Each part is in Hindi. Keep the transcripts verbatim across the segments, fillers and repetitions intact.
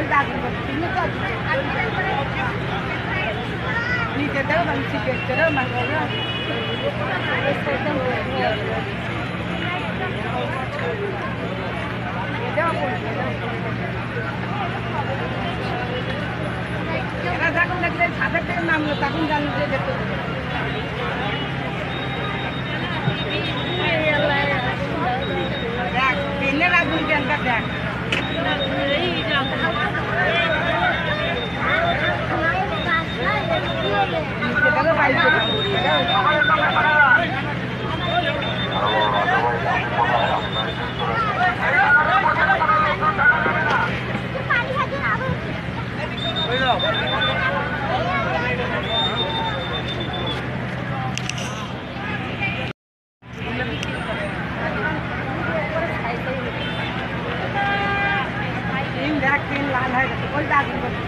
नीचे दो हम सीखे चलो मंगोगा राजा को लगले छाते पे नाम लो ताकुन जान दे देते देख पहले राजू के अंदर देख चलो भाई लाल है कोई दाग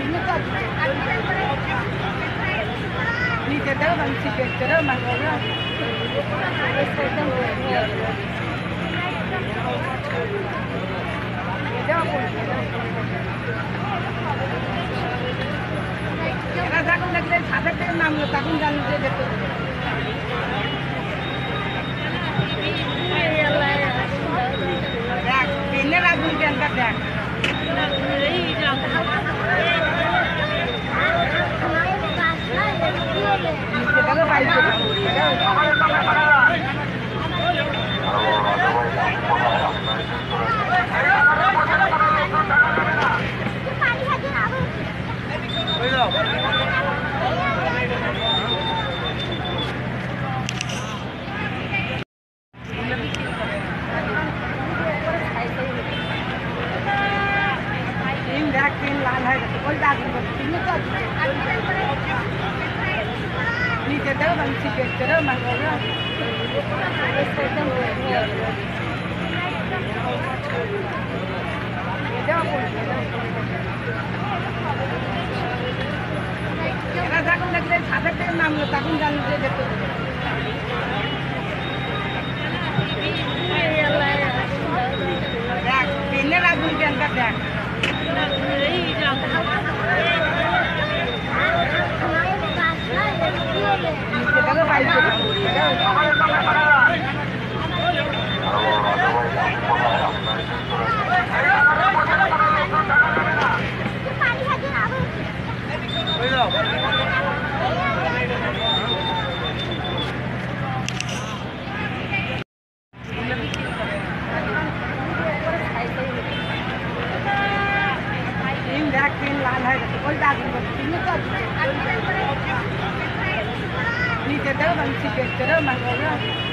नीचे दो हम सीखे चलो मंगोगा राजा को लगले छाते पे नाम लो ताकुन जान दे देते देख पहले राजू के अंदर देख चलो भाई लाल है कोई दाग नीचे दो हम सीखे चलो मंगोगा राजा को लगले छाते पे नाम लो ताकुन जान दे देते देख पहले राजू के अंदर देख चलो भाई लाल है कोई दाग नीचे दो हम सीखे चलो मंगोगा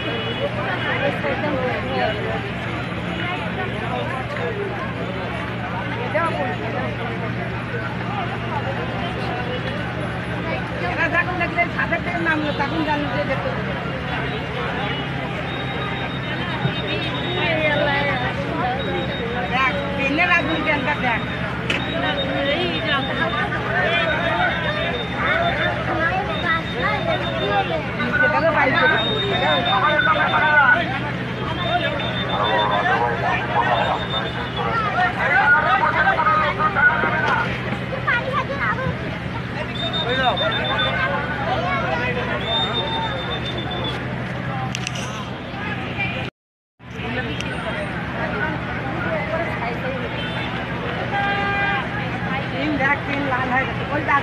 राजा को लगले छाते पे नाम लो ताकुन जान दे देते देख पहले राजू के अंदर देख चलो भाई लाल है कोई दाग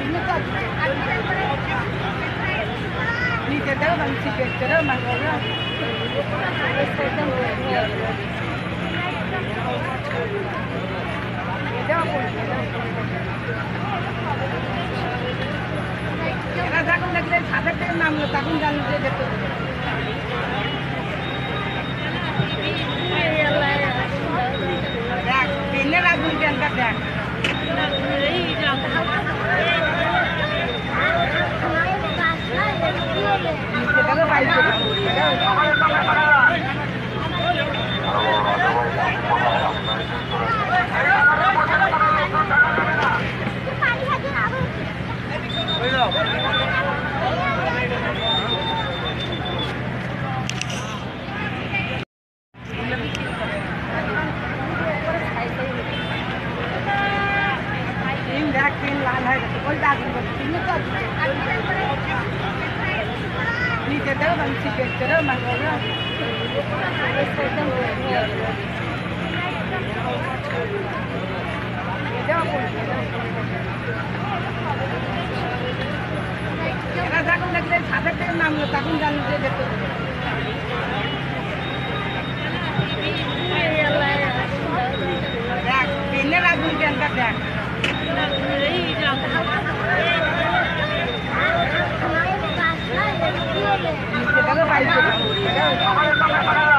नीचे दो हम सीखे चलो मंगोगा राजा को लगले छाते पे नाम लो ताकुन जान दे देते देख पहले राजू के अंदर देख चलो भाई বংশী দেখতে মাগো এরা যখন দেখলে সাথে থেকে নামলো তখন জানলো যে দেখতে দেখ ট্রেনের আগুন ট্রেনটা দেখ নিচে থেকে বাইরে